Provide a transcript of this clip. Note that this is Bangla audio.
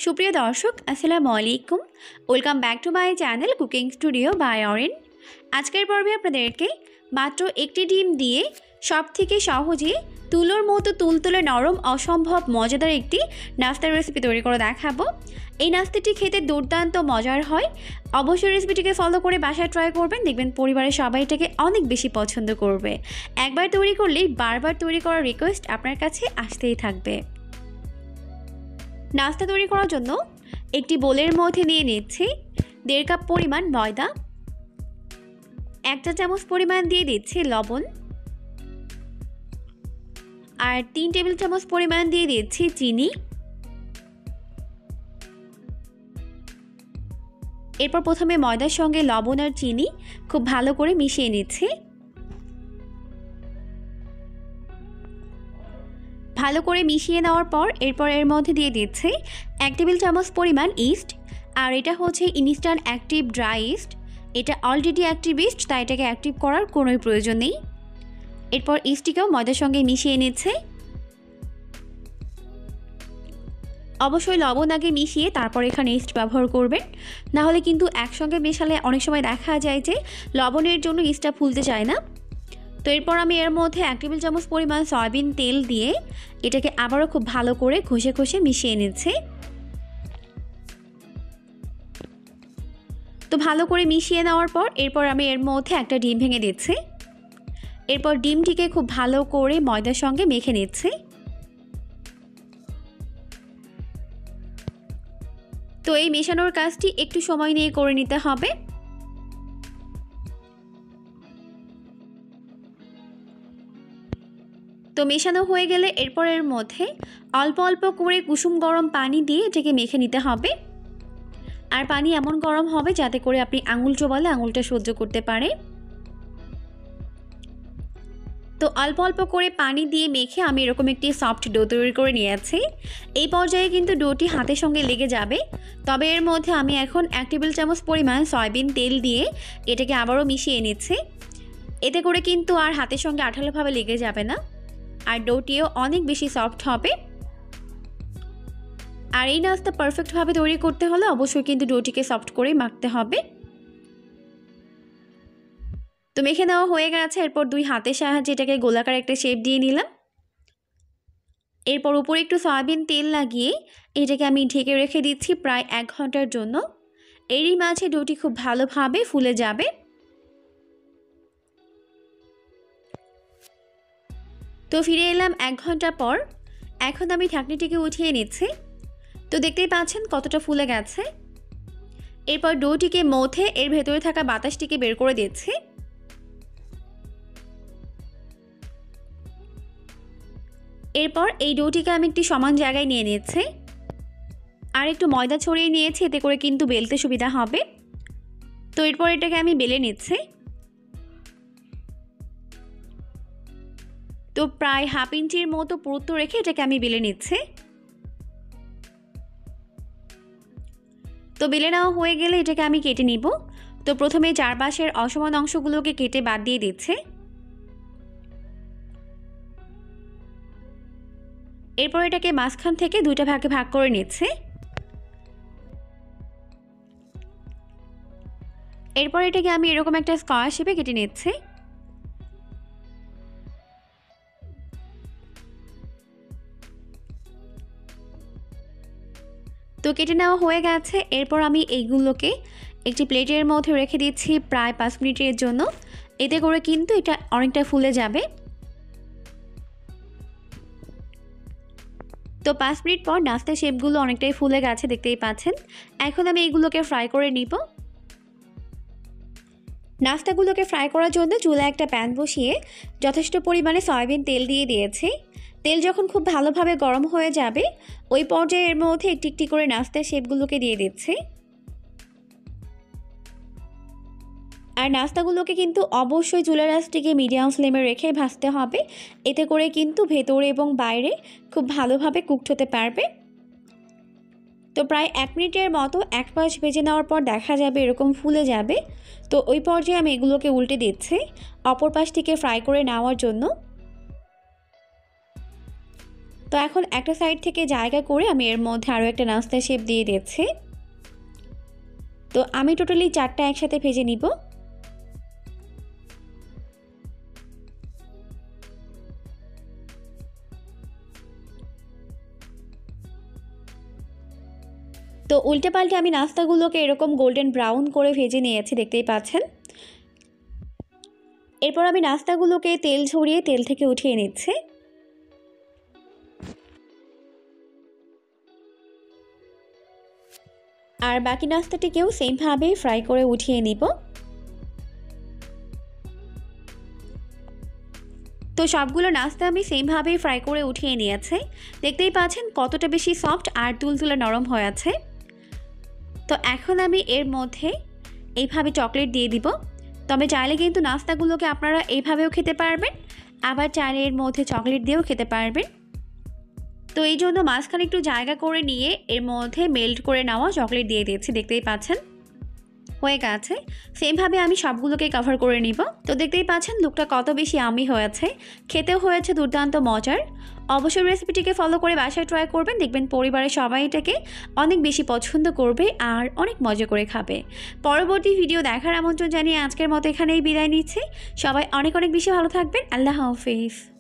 সুপ্রিয় দর্শক আসসালামু আলাইকুম। Welcome back to my channel cooking studio by Orin. আজকের পর্বে আপনাদেরকে মাত্র একটি ডিম দিয়ে সবথেকে সহজে তুলোর মতো তুলতুলে নরম অসম্ভব মজাদার একটি নাস্তার রেসিপি তৈরি করে দেখাবো। এই নাস্তাটি খেতে দুর্দান্ত মজার হয়। অবশ্যই রেসিপিটিকে ফলো করে বাসায় ট্রাই করবেন, দেখবেন পরিবারের সবাই এটাকে অনেক বেশি পছন্দ করবে। একবার তৈরি করলেই বারবার তৈরি করার রিকোয়েস্ট আপনার কাছে আসতেই থাকবে। নাস্তা তৈরি করার জন্য একটি বোলের মধ্যে নিয়ে নিচ্ছি 1.5 কাপ পরিমাণ ময়দা, 1 চা চামচ পরিমাণ দিয়ে দিচ্ছি লবণ, আর 3 টেবিল চামচ পরিমাণ দিয়ে দিচ্ছি চিনি। এরপর প্রথমে ময়দার সঙ্গে লবণ আর চিনি খুব ভালো করে মিশিয়ে নিচ্ছি। ভালো করে মিশিয়ে নেওয়ার পর এরপর এর মধ্যে দিয়ে দিচ্ছি 1 টেবিল চামচ পরিমাণ ইস্ট, আর এটা হচ্ছে ইনস্ট্যান্ট অ্যাক্টিভ ড্রাই ইস্ট। এটা অলরেডি অ্যাক্টিভ ইস্ট, তাই এটাকে অ্যাক্টিভ করার কোনো প্রয়োজন নেই। এরপর ইস্টটিকেও ময়দার সঙ্গে মিশিয়ে নিচ্ছে। অবশ্যই লবণ আগে মিশিয়ে তারপর এখানে ইস্ট ব্যবহার করবেন, না হলে কিন্তু একসঙ্গে মেশালে অনেক সময় দেখা যায় যে লবণের জন্য ইস্টটা ফুলতে চায় না। তো এরপর আমি এর মধ্যে 1 টেবিল চামচ পরিমাণ সয়াবিন তেল দিয়ে এটাকে আবারও খুব ভালো করে ঘষে ঘষে মিশিয়ে নিচ্ছি। তো ভালো করে মিশিয়ে নেওয়ার পর এরপর আমি এর মধ্যে একটা ডিম ভেঙে দিচ্ছি। এরপর ডিমটিকে খুব ভালো করে ময়দার সঙ্গে মেখে নিচ্ছি। তো এই মেশানোর কাজটি একটু সময় নিয়ে করে নিতে হবে। তো মেশানো হয়ে গেলে এরপর এর মধ্যে অল্প অল্প করে কুসুম গরম পানি দিয়ে এটাকে মেখে নিতে হবে। আর পানি এমন গরম হবে যাতে করে আপনি আঙুল চোবালে আঙুলটা সহ্য করতে পারে। তো অল্প অল্প করে পানি দিয়ে মেখে আমি এরকম একটি সফট ডো তৈরি করে নিয়েছি। এই পর্যায়ে কিন্তু ডোটি হাতের সঙ্গে লেগে যাবে, তবে এর মধ্যে আমি এখন 1 টেবিল চামচ পরিমাণ সয়াবিন তেল দিয়ে এটাকে আবারও মিশিয়ে নিচ্ছি। এতে করে কিন্তু আর হাতের সঙ্গে আঠালোভাবে লেগে যাবে না, আর ডোটিও অনেক বেশি সফট হবে। আর এই নাস্তা পারফেক্টভাবে তৈরি করতে হলে অবশ্যই কিন্তু ডোটিকে সফট করেই মাখতে হবে। তো মেখে নেওয়া হয়ে গেছে। এরপর 2 হাতের সাহায্যে এটাকে গোলাকার একটা শেপ দিয়ে নিলাম। এরপর উপরে একটু সয়াবিন তেল লাগিয়ে এটাকে আমি ঢেকে রেখে দিচ্ছি প্রায় 1 ঘন্টার জন্য। এরই মাঝে ডোটি খুব ভালোভাবে ফুলে যাবে। তো ফিরে এলাম 1 ঘন্টা পর। এখন আমি ঢাকনিটিকে উঠিয়ে নিচ্ছি। তো দেখতেই পাচ্ছেন কতটা ফুলে গেছে। এরপর ডোটিকে মথে এর ভেতরে থাকা বাতাসটিকে বের করে দিচ্ছি। এরপর এই ডোটিকে আমি একটি সমান জায়গায় নিয়ে নিচ্ছি, আর একটু ময়দা ছড়িয়ে নিয়েছি, এতে করে কিন্তু বেলতে সুবিধা হবে। তো এরপর এটাকে আমি বেলে নিচ্ছি। তো প্রায় 1/2 ইঞ্চির মতো পুরুত্ব রেখে এটাকে আমি বেলে নিচ্ছি। তো বেলে নেওয়া হয়ে গেলে এটাকে আমি কেটে নিব। তো প্রথমে চারপাশের অসমান অংশগুলোকে কেটে বাদ দিয়ে দিচ্ছি। এরপর এটাকে মাঝখান থেকে 2টা ভাগে ভাগ করে নিচ্ছি। এরপর এটাকে আমি এরকম একটা স্কয়ার শেপে কেটে নিচ্ছি। তো কেটে নেওয়া হয়ে গেছে। এরপর আমি এইগুলোকে একটি প্লেটের মধ্যে রেখে দিচ্ছি প্রায় 5 মিনিটের জন্য। এতে করে কিন্তু এটা অনেকটা ফুলে যাবে। তো 5 মিনিট পর নাস্তার শেপগুলো অনেকটাই ফুলে গেছে, দেখতেই পাচ্ছেন। এখন আমি এইগুলোকে ফ্রাই করে নিব। নাস্তাগুলোকে ফ্রাই করার জন্য চুলায় একটা প্যান বসিয়ে যথেষ্ট পরিমাণে সয়াবিন তেল দিয়ে দিয়েছি। তেল যখন খুব ভালোভাবে গরম হয়ে যাবে ওই পর্যায়ে এর মধ্যে একটি একটি করে নাস্তার শেপগুলোকে দিয়ে দিচ্ছি। আর নাস্তাগুলোকে কিন্তু অবশ্যই চুলার আঁচটিকে মিডিয়াম ফ্লেমে রেখে ভাজতে হবে, এতে করে কিন্তু ভেতরে এবং বাইরে খুব ভালোভাবে কুকড হতে পারবে। তো প্রায় 1 মিনিটের মতো এক পাশ ভেজে নেওয়ার পর দেখা যাবে এরকম ফুলে যাবে। তো ওই পর্যায়ে আমি এগুলোকে উল্টে দিচ্ছি অপর পাশ থেকে ফ্রাই করে নেওয়ার জন্য। তো এখন একটা সাইড থেকে জায়গা করে আমি এর মধ্যে আরও একটা নাস্তা শেপ দিয়ে দিচ্ছি। তো আমি টোটালি 4টা একসাথে ভেজে নিব। তো উল্টে পাল্টে আমি নাস্তাগুলোকে এরকম গোল্ডেন ব্রাউন করে ভেজে নিয়েছি, দেখতেই পাচ্ছেন। এরপর আমি নাস্তাগুলোকে তেল ঝরিয়ে তেল থেকে উঠিয়ে নিচ্ছি। আর বাকি নাস্তাটিকেও সেমভাবে ফ্রাই করে উঠিয়ে নিব। তো সবগুলো নাস্তা আমি সেমভাবেই ফ্রাই করে উঠিয়ে নিয়েছি। দেখতেই পাচ্ছেন কতটা বেশি সফট আর তুলতুলে নরম হয়ে আছে। তো এখন আমি এর মধ্যে এইভাবে চকলেট দিয়ে দিব। তবে চাইলে কিন্তু নাস্তাগুলোকে আপনারা এইভাবেও খেতে পারবেন, আবার চাইলে এর মধ্যে চকলেট দিয়েও খেতে পারবেন। তো এই জন্য মাঝখানে একটু জায়গা করে নিয়ে এর মধ্যে মেল্ট করে নেওয়া চকলেট দিয়ে দিয়েছি, দেখতেই পাচ্ছেন হয়ে গেছে। সেমভাবে আমি সবগুলোকে কভার করে নিব। তো দেখতেই পাচ্ছেন লুকটা কত বেশি ইয়ামি হয়েছে, খেতেও হয়েছে দুর্দান্ত মজার। অবশ্যই রেসিপিটিকে ফলো করে বাসায় ট্রাই করবেন, দেখবেন পরিবারের সবাই এটাকে অনেক বেশি পছন্দ করবে আর অনেক মজা করে খাবে। পরবর্তী ভিডিও দেখার আমন্ত্রণ জানিয়ে আজকের মতো এখানেই বিদায় নিচ্ছি। সবাই অনেক অনেক বেশি ভালো থাকবেন। আল্লাহ হাফেজ।